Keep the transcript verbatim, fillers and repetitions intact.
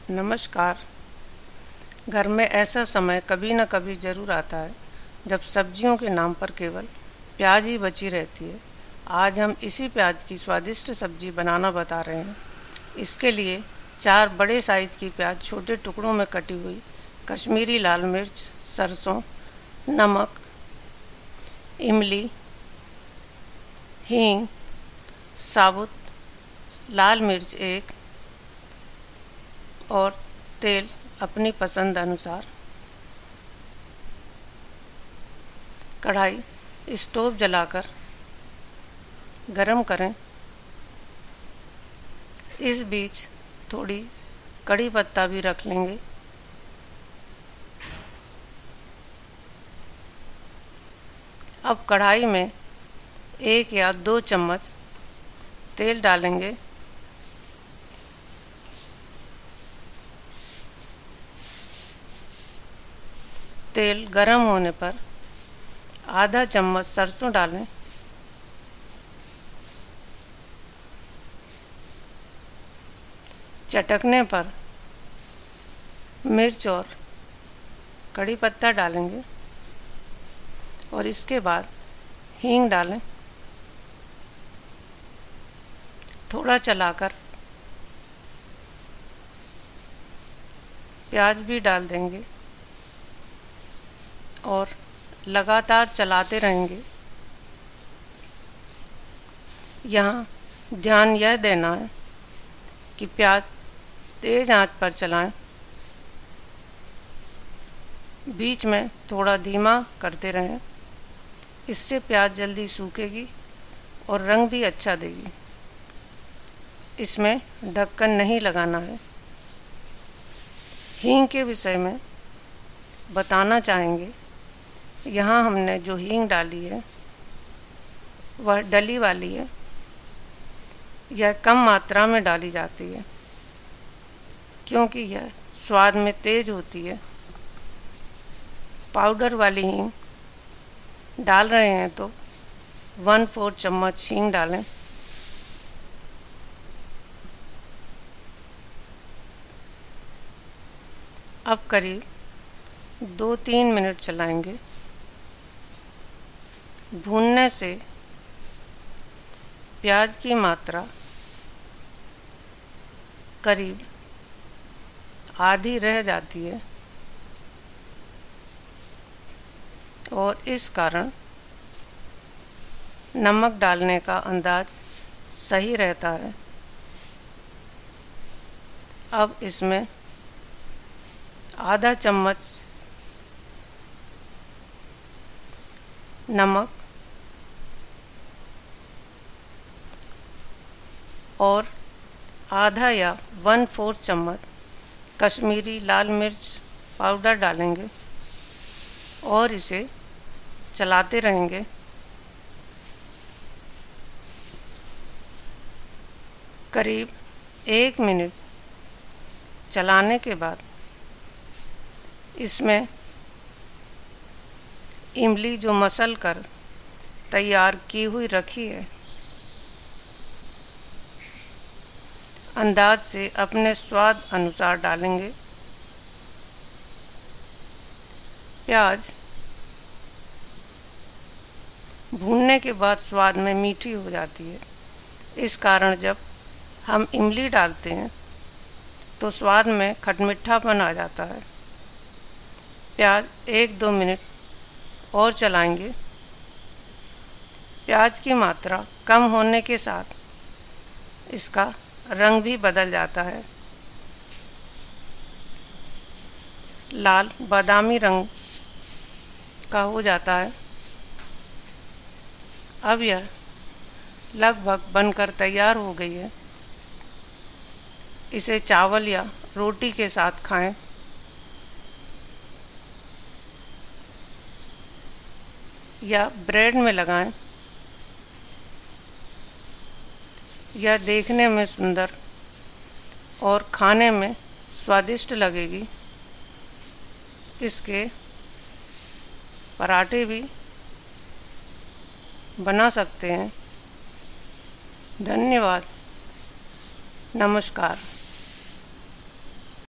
नमस्कार। घर में ऐसा समय कभी न कभी ज़रूर आता है जब सब्जियों के नाम पर केवल प्याज ही बची रहती है। आज हम इसी प्याज की स्वादिष्ट सब्जी बनाना बता रहे हैं। इसके लिए चार बड़े साइज़ की प्याज छोटे टुकड़ों में कटी हुई, कश्मीरी लाल मिर्च, सरसों, नमक, इमली, हींग, साबुत लाल मिर्च एक और तेल अपनी पसंद अनुसार। कढ़ाई स्टोव जलाकर गरम करें। इस बीच थोड़ी कड़ी पत्ता भी रख लेंगे। अब कढ़ाई में एक या दो चम्मच तेल डालेंगे। तेल गरम होने पर आधा चम्मच सरसों डालें। चटकने पर मिर्च और कड़ी पत्ता डालेंगे और इसके बाद हींग डालें। थोड़ा चलाकर प्याज भी डाल देंगे और लगातार चलाते रहेंगे। यहाँ ध्यान यह देना है कि प्याज तेज आंच पर चलाएं। बीच में थोड़ा धीमा करते रहें। इससे प्याज जल्दी सूखेगी और रंग भी अच्छा देगी। इसमें ढक्कन नहीं लगाना है। हींग के विषय में बताना चाहेंगे। यहाँ हमने जो हींग डाली है वह डली वाली है। यह कम मात्रा में डाली जाती है क्योंकि यह स्वाद में तेज होती है। पाउडर वाली हींग डाल रहे हैं तो वन फोर्थ चम्मच हींग डालें। अब करीब दो तीन मिनट चलाएंगे। भूनने से प्याज की मात्रा करीब आधी रह जाती है और इस कारण नमक डालने का अंदाज सही रहता है। अब इसमें आधा चम्मच नमक और आधा या वन फोर्थ चम्मच कश्मीरी लाल मिर्च पाउडर डालेंगे और इसे चलाते रहेंगे। करीब एक मिनट चलाने के बाद इसमें इमली जो मसल कर तैयार की हुई रखी है, अंदाज से अपने स्वाद अनुसार डालेंगे। प्याज भूनने के बाद स्वाद में मीठी हो जाती है। इस कारण जब हम इमली डालते हैं तो स्वाद में खटमिठापन आ जाता है। प्याज एक दो मिनट और चलाएंगे। प्याज की मात्रा कम होने के साथ इसका रंग भी बदल जाता है। लाल बादामी रंग का हो जाता है। अब यह लगभग बनकर तैयार हो गई है। इसे चावल या रोटी के साथ खाएं। या ब्रेड में लगाएं। यह देखने में सुंदर और खाने में स्वादिष्ट लगेगी। इसके पराठे भी बना सकते हैं। धन्यवाद। नमस्कार।